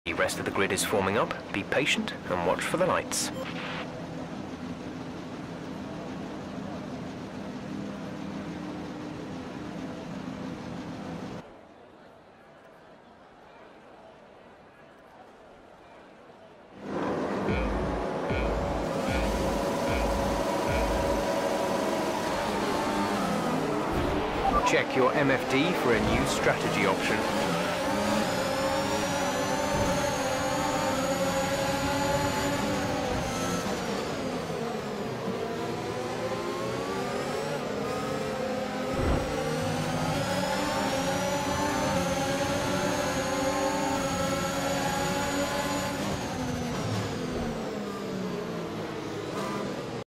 The rest of the grid is forming up. Be patient and watch for the lights. Check your MFD for a new strategy option.